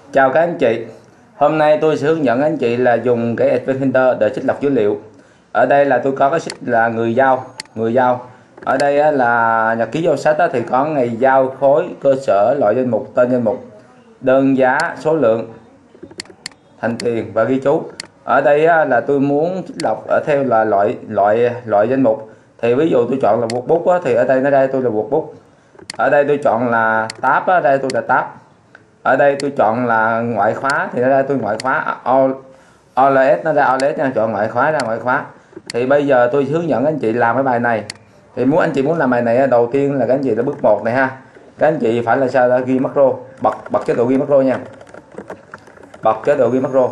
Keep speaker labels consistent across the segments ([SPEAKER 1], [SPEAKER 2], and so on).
[SPEAKER 1] Chào các anh chị. Hôm nay tôi sẽ hướng dẫn anh chị là dùng cái Advanced Filter để trích lọc dữ liệu. Ở đây là tôi có cái sheet là người giao. Ở đây là nhật ký giao sách thì có ngày giao, khối, cơ sở, loại danh mục, tên danh mục, đơn giá, số lượng, thành tiền và ghi chú. Ở đây là tôi muốn trích lọc ở theo là loại danh mục. Thì ví dụ tôi chọn là workbook thì ở đây nó đây tôi là workbook. Ở đây tôi chọn là tab ở đây tôi là tab. Ở đây tôi chọn là ngoại khóa thì nó ra tôi ngoại khóa OLS, nó ra OLS nha, chọn ngoại khóa ra ngoại khóa. Thì bây giờ tôi hướng dẫn anh chị làm cái bài này. Thì anh chị muốn làm bài này đầu tiên là các anh chị là bước 1 này ha. Các anh chị phải là sao là ghi macro, bật chế độ ghi macro nha. Bật chế độ ghi macro.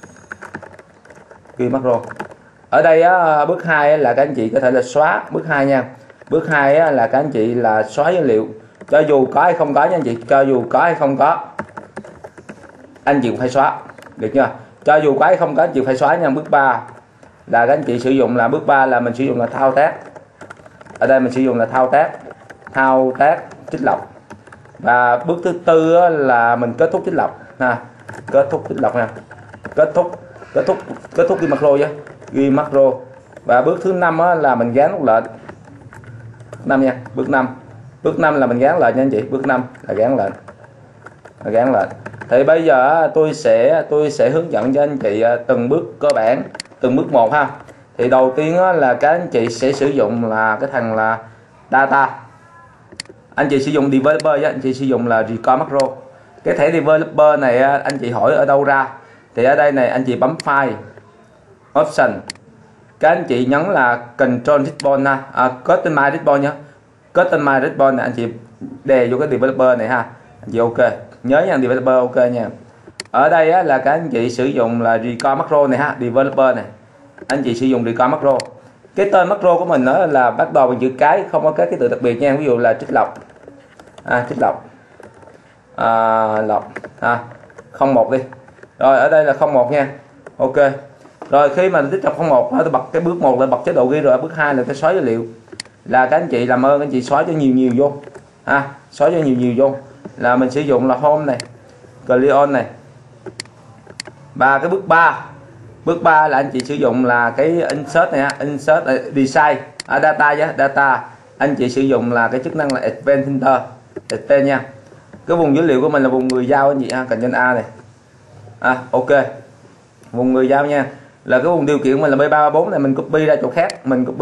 [SPEAKER 1] Ghi macro. Ở đây bước 2 là các anh chị có thể là xóa, bước 2 nha. Bước 2 là các anh chị là xóa dữ liệu. Cho dù có hay không có nha anh chị, cho dù có hay không có anh chị cũng phải xóa, được chưa? Cho dù có hay không có anh chị phải xóa nha. Bước 3 là các anh chị sử dụng là bước 3 là mình sử dụng là thao tác. Ở đây mình sử dụng là thao tác trích lọc. Và bước thứ tư là mình kết thúc trích lọc ha. Kết thúc trích lọc nha. Kết thúc ghi macro chứ. Ghi macro. Và bước thứ 5 là mình gán nút lệnh. 5 nha, bước 5. Bước 5 là mình gán lệnh nha anh chị, bước 5 là gán lệnh. Thì bây giờ tôi sẽ hướng dẫn cho anh chị từng bước cơ bản, từng bước một ha. Thì đầu tiên là các anh chị sẽ sử dụng là cái thằng là data. Anh chị sử dụng developer, anh chị sử dụng là record macro. Cái thẻ developer này anh chị hỏi ở đâu ra? Thì ở đây này anh chị bấm file, option. Các anh chị nhấn là control response customize response nhá. Customize response này anh chị đè vô cái developer này ha. Anh chị ok. Nhớ nha, developer ok nha. Ở đây là các anh chị sử dụng là record macro này ha, developer này. Anh chị sử dụng record macro. Cái tên macro của mình đó là bắt đầu bằng chữ cái, không có cái từ đặc biệt nha. Ví dụ là trích lọc. Trích lọc. 01 đi. Rồi ở đây là 01 nha. Ok. Rồi khi mà trích lọc 01 tôi bật cái bước 1 là bật chế độ ghi, rồi bước 2 là cái xóa dữ liệu. Là các anh chị làm ơn anh chị xóa cho nhiều vô xóa cho nhiều vô. Là mình sử dụng là home này, clear này. Và cái bước 3 là anh chị sử dụng là cái insert này, insert design data. Anh chị sử dụng là cái chức năng là advanced filter nha. Cái vùng dữ liệu của mình là vùng người giao anh chị ha, cần trên A này. Ok. Vùng người giao nha. Là cái vùng điều kiện của mình là B334 này, mình copy ra chỗ khác, nha, mình copy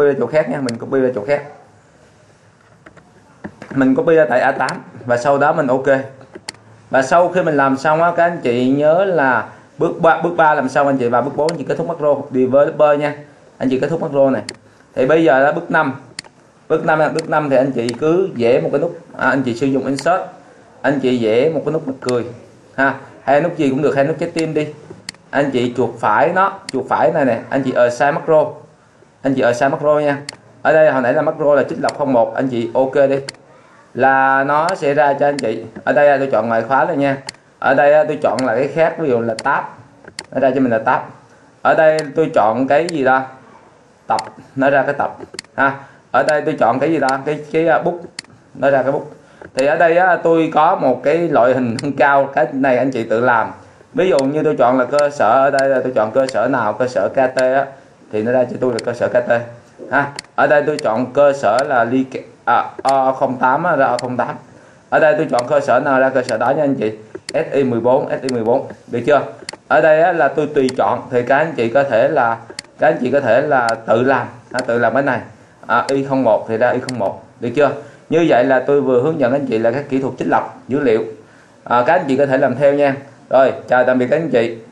[SPEAKER 1] ra tại A8 và sau đó mình ok. Và sau khi mình làm xong các anh chị nhớ là bước 3 làm xong, anh chị vào bước 4 anh chị kết thúc macro developer nha. Anh chị kết thúc macro này. Thì bây giờ là bước 5. Bước 5 thì anh chị cứ vẽ một cái nút, anh chị sử dụng insert. Anh chị vẽ một cái nút mặt cười ha, hay nút gì cũng được, hay nút trái tim đi. Anh chị chuột phải này, anh chị assign macro. Anh chị assign macro nha. Ở đây hồi nãy là macro là trích lọc 01, anh chị ok đi. Là nó sẽ ra cho anh chị. Ở đây tôi chọn ngoại khóa rồi nha. Ở đây tôi chọn là cái khác, ví dụ là tab. Nó ra cho mình là tab. Ở đây tôi chọn cái gì đó? Tập, nó ra cái tập ha. Ở đây tôi chọn cái gì đó? Cái book, nó ra cái book. Thì ở đây tôi có một cái loại hình nâng cao, cái này anh chị tự làm. Ví dụ như tôi chọn là cơ sở, ở đây là tôi chọn cơ sở nào, cơ sở KT thì nó ra cho tôi là cơ sở KT ha. Ở đây tôi chọn cơ sở là O08 ra O08. Ở đây tôi chọn cơ sở nào ra cơ sở đó nha anh chị. SI14 được chưa? Ở đây là tôi tùy chọn, thì các anh chị có thể là tự làm cái này. Y01 thì ra Y01, được chưa? Như vậy là tôi vừa hướng dẫn anh chị là các kỹ thuật trích lọc dữ liệu. Các anh chị có thể làm theo nha. Rồi, chào tạm biệt các anh chị.